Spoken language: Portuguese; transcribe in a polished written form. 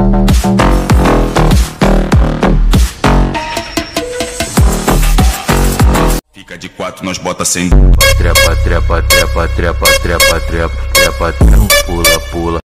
Fica de quatro, nós bota sem. Trepa, trepa, trepa, trepa, trepa, trepa, trepa, trepa, pula, pula.